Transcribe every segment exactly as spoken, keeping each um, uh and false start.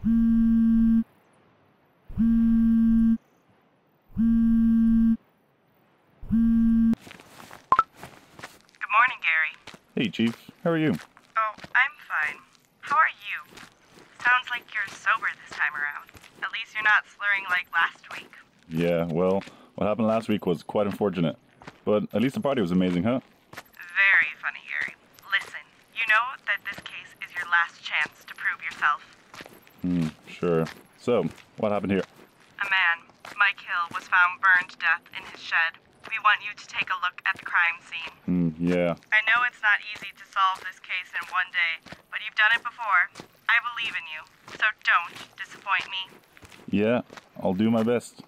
Good morning, Gary. Hey, Chief. How are you? Oh, I'm fine. How are you? Sounds like you're sober this time around. At least you're not slurring like last week. Yeah, well, what happened last week was quite unfortunate. But at least the party was amazing, huh? Very funny, Gary. Listen, you know that this case is your last chance to prove yourself. Hmm, sure. So, what happened here? A man, Mike Hill, was found burned to death in his shed. We want you to take a look at the crime scene. Hmm, yeah. I know it's not easy to solve this case in one day, but you've done it before. I believe in you, so don't disappoint me. Yeah, I'll do my best.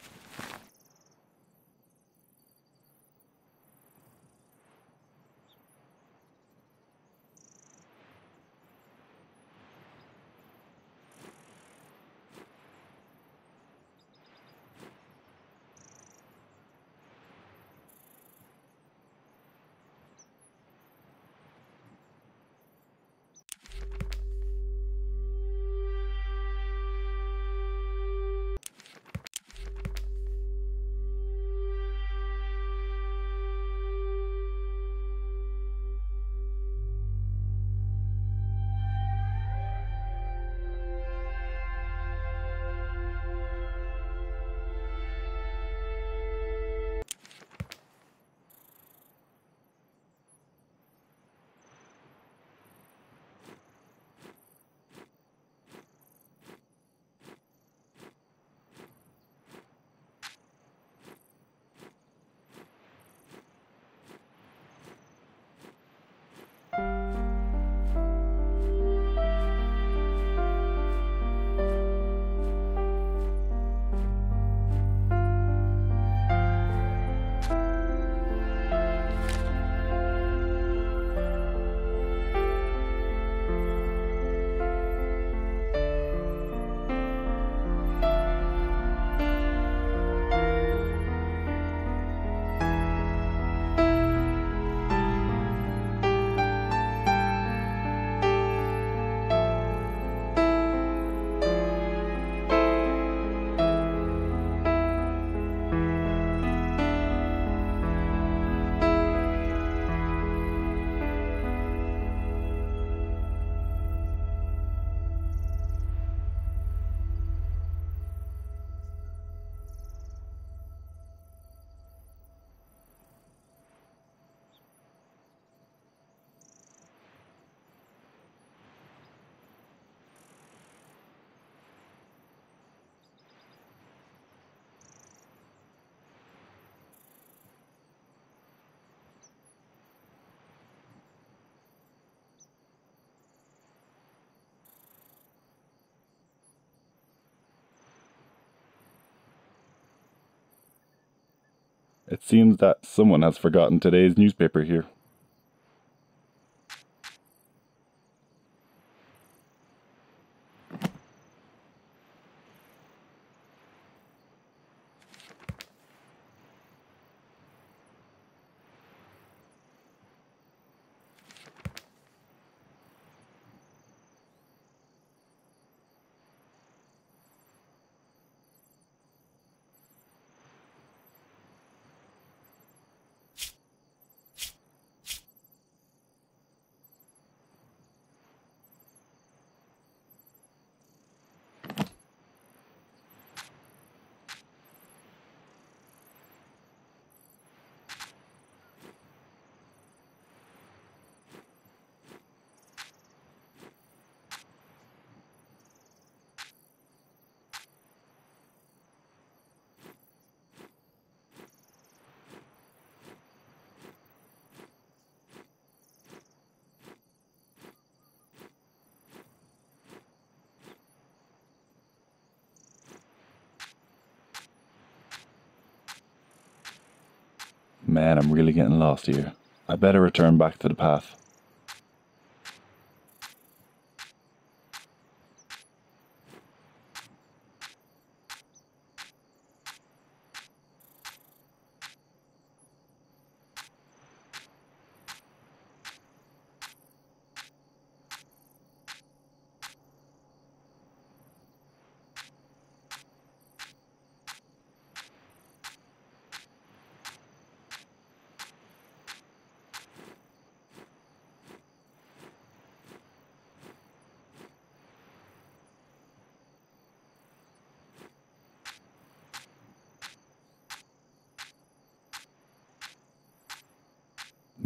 It seems that someone has forgotten today's newspaper here. Man, I'm really getting lost here. I better return back to the path.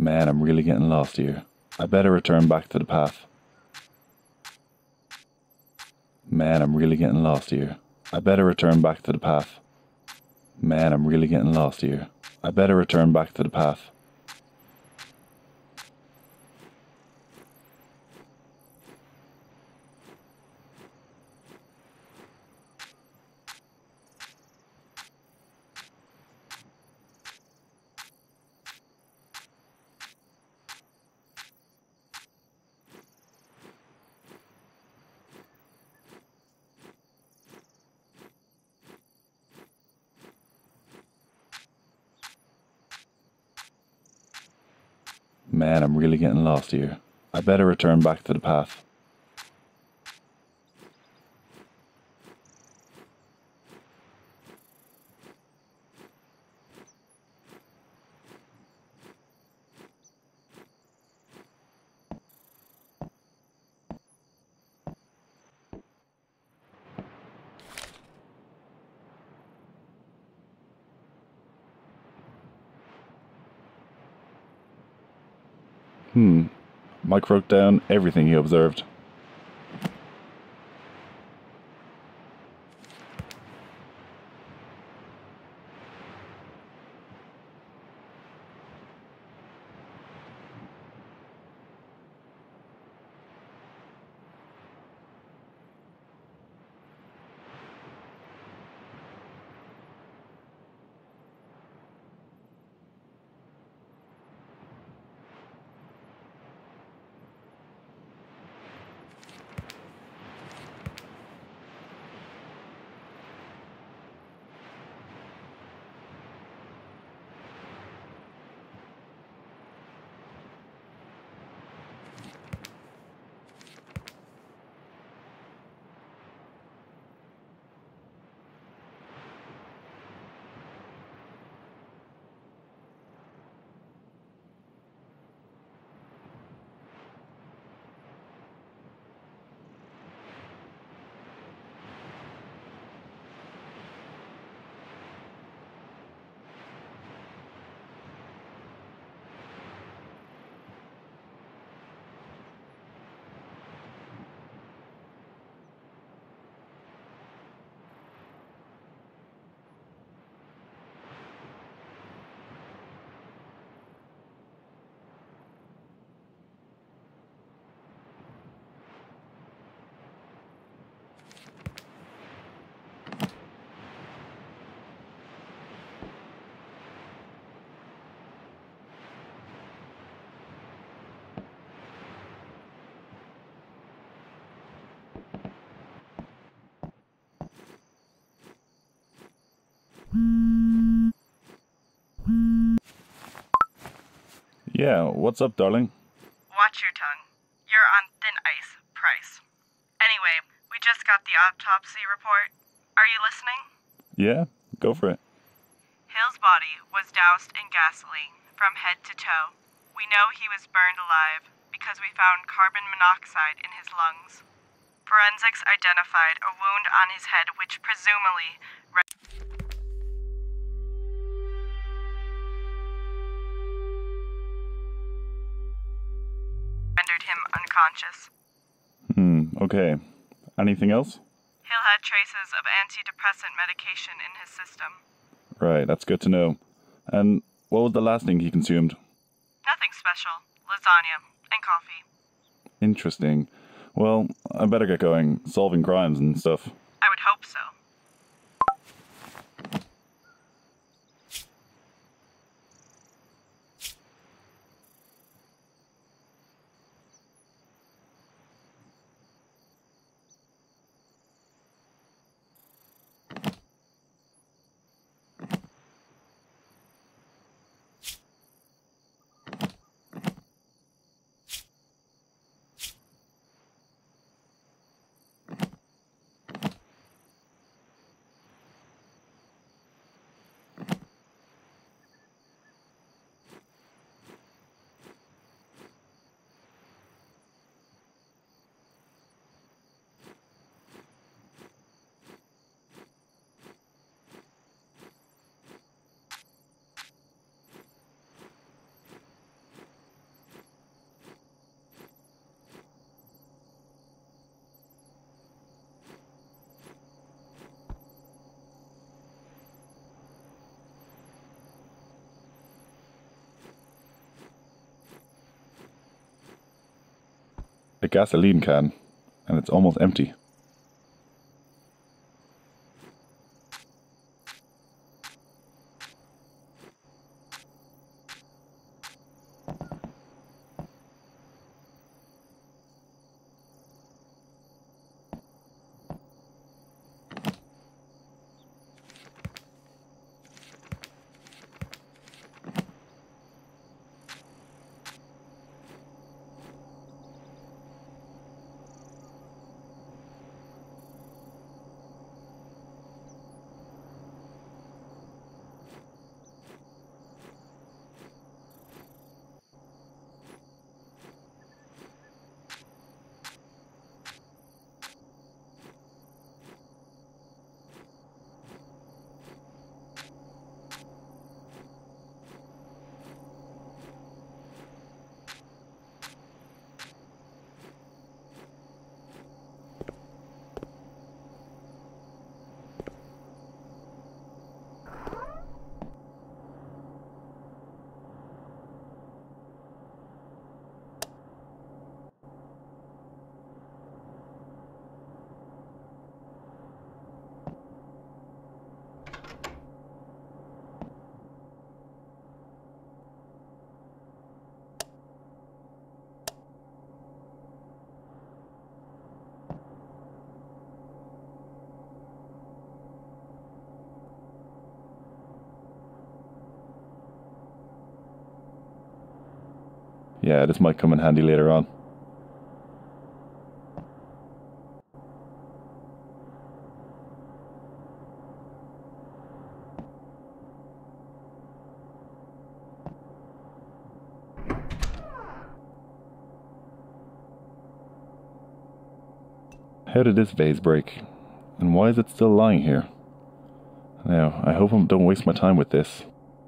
Man, I'm really getting lost here. I better return back to the path. Man, I'm really getting lost here. I better return back to the path. Man, I'm really getting lost here. I better return back to the path. Man, I'm really getting lost here. I better return back to the path. Hmm. Mike wrote down everything he observed. Yeah, what's up, darling? Watch your tongue. You're on thin ice, Price. Anyway, we just got the autopsy report. Are you listening? Yeah, go for it. Hill's body was doused in gasoline from head to toe. We know he was burned alive because we found carbon monoxide in his lungs. Forensics identified a wound on his head which presumably rendered him unconscious. Hmm, okay. Anything else? Hill had traces of antidepressant medication in his system. Right, that's good to know. And what was the last thing he consumed? Nothing special. Lasagna and coffee. Interesting. Well, I better get going, solving crimes and stuff. I would hope so. A gasoline can, and it's almost empty. Yeah, this might come in handy later on. How did this vase break? And why is it still lying here? Now, I hope I don't waste my time with this.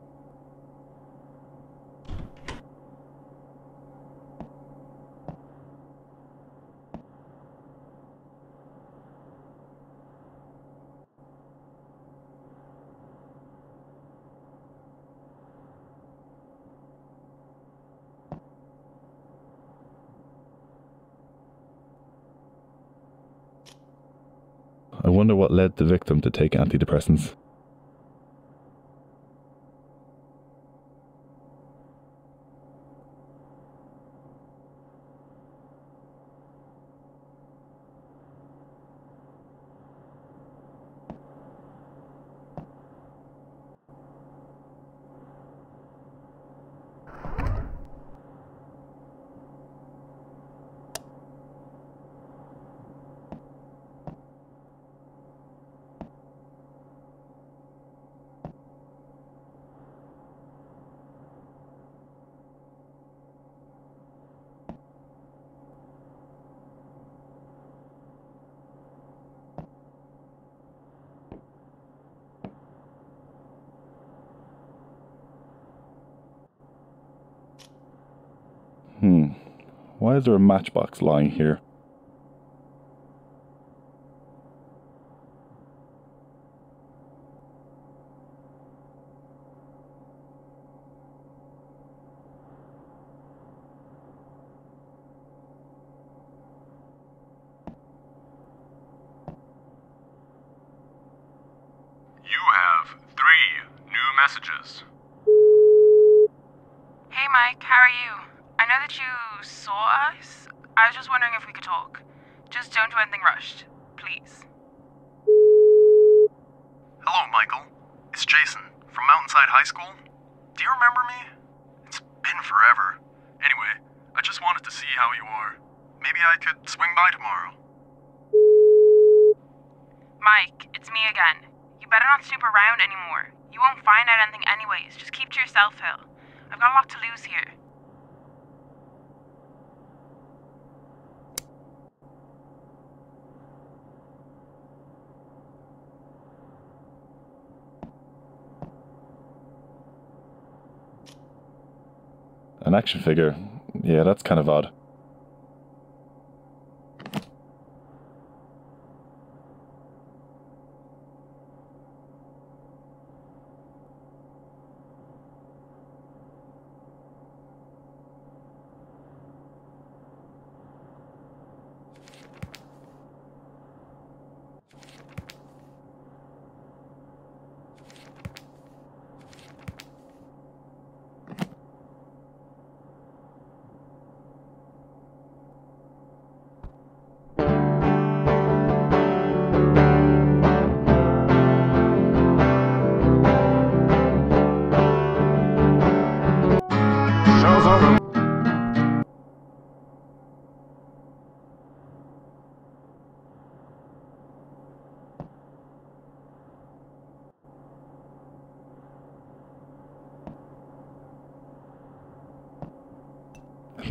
I wonder what led the victim to take antidepressants. Hmm, why is there a matchbox lying here? You have three new messages. Hey Mike, how are you? I know that you saw us. I was just wondering if we could talk. Just don't do anything rushed, please. Hello, Michael. It's Jason from Mountainside High School. Do you remember me? It's been forever. Anyway, I just wanted to see how you are. Maybe I could swing by tomorrow. Mike, it's me again. You better not snoop around anymore. You won't find out anything anyways. Just keep to yourself, Phil. I've got a lot to lose here. An action figure? Yeah, that's kind of odd.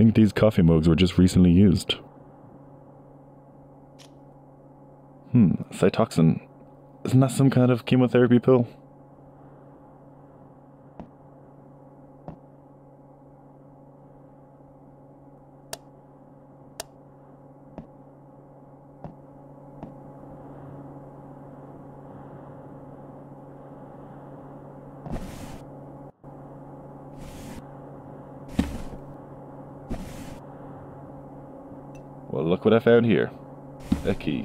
think these coffee mugs were just recently used. Hmm, Cytoxin. Isn't that some kind of chemotherapy pill? Well, look what I found here. A key.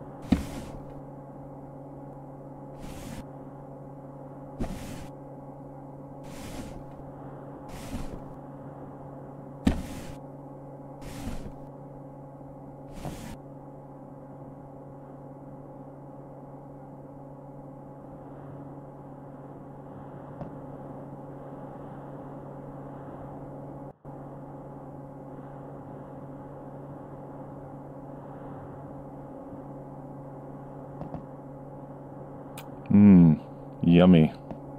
Mmm, yummy.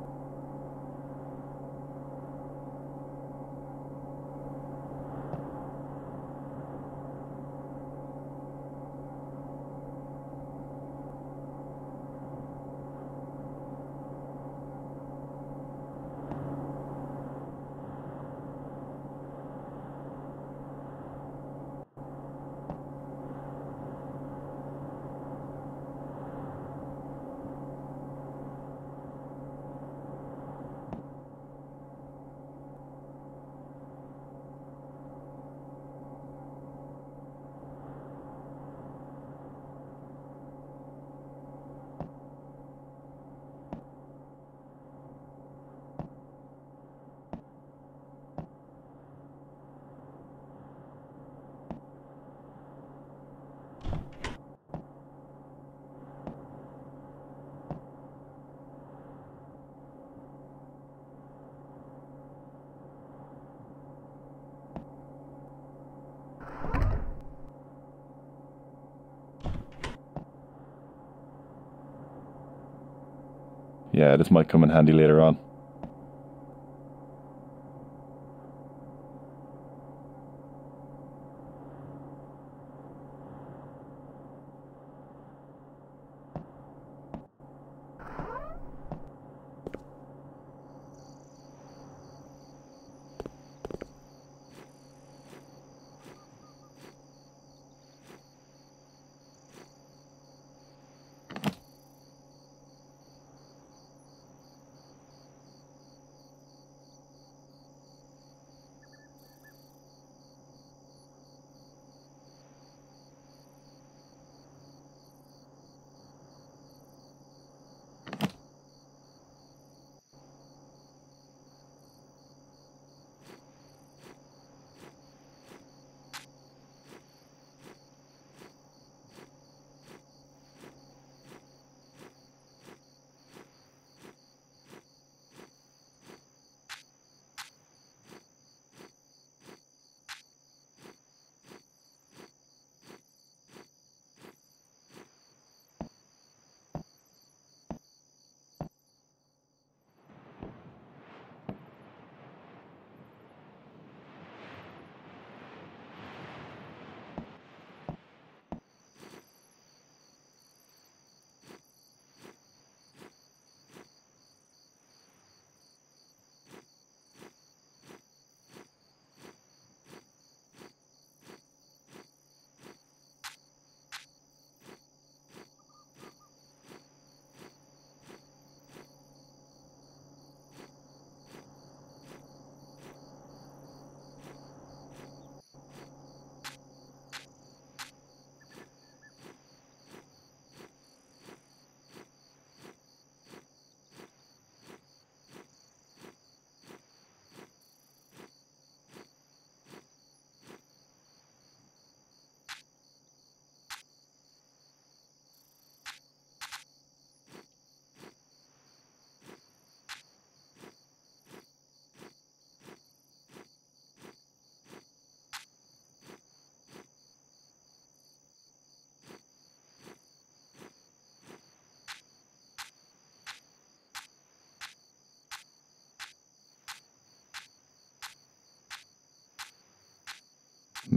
Yeah, this might come in handy later on.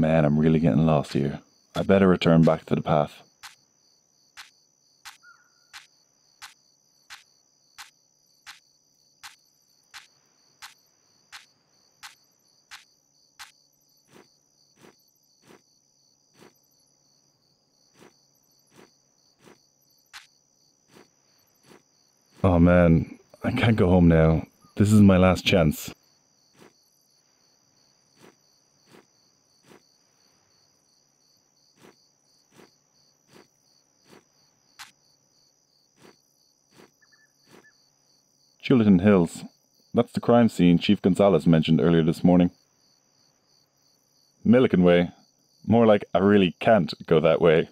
Man, I'm really getting lost here. I better return back to the path. Oh man, I can't go home now. This is my last chance. Chilton Hills. That's the crime scene Chief Gonzalez mentioned earlier this morning. Milliken Way. More like I really can't go that way.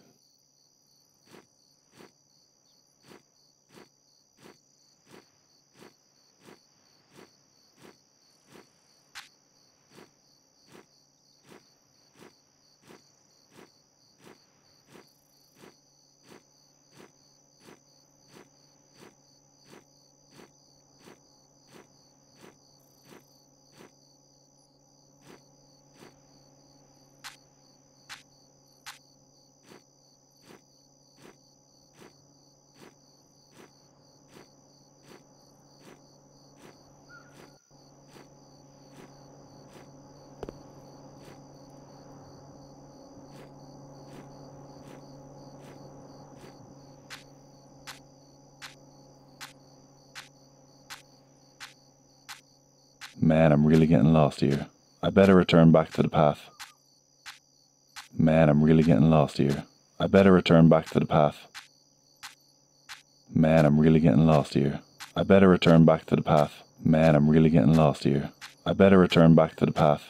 Man, I'm really getting lost here. I better return back to the path. Man, I'm really getting lost here. I better return back to the path. Man, I'm really getting lost here. I better return back to the path. Man, I'm really getting lost here. I better return back to the path.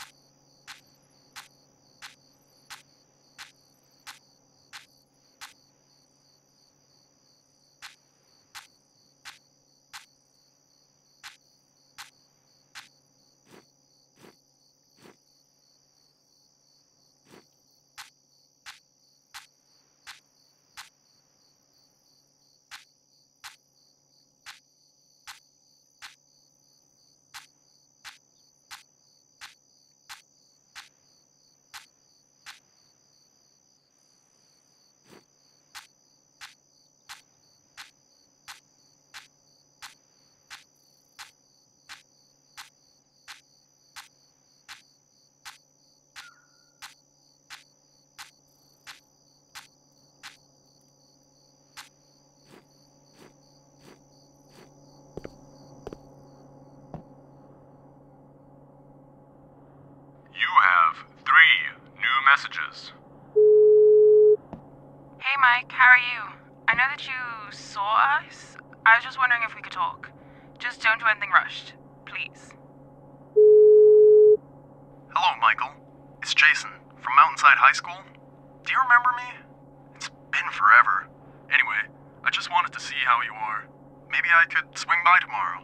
You have three new messages. Hey Mike, how are you? I know that you saw us. I was just wondering if we could talk. Just don't do anything rushed, please. Hello, Michael. It's Jason from Mountainside High School. Do you remember me? It's been forever. Anyway, I just wanted to see how you are. Maybe I could swing by tomorrow.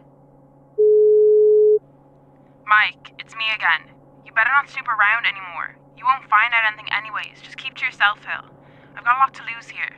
Mike, it's me again. You better not snoop around anymore. You won't find out anything anyways. Just keep to yourself, Phil. I've got a lot to lose here.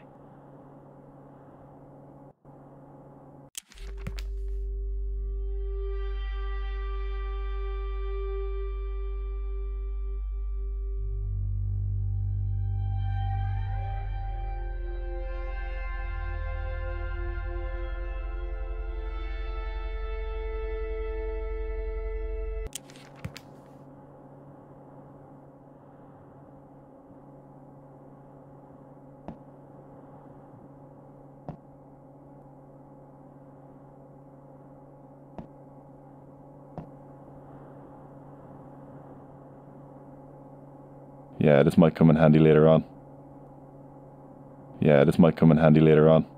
Yeah, this might come in handy later on. Yeah, this might come in handy later on.